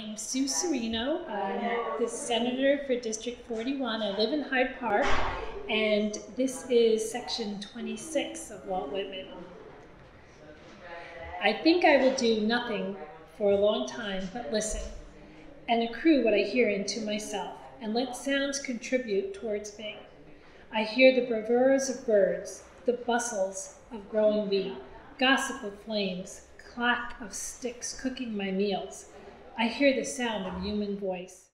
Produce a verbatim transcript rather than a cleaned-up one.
name's Sue Serino. I'm the senator for District forty-one. I live in Hyde Park, and this is section twenty-six of Walt Whitman. I think I will do nothing for a long time but listen, and accrue what I hear into myself, and let sounds contribute towards me. I hear the bravures of birds, the bustles of growing wheat, gossip of flames, clack of sticks cooking my meals. I hear the sound of human voice.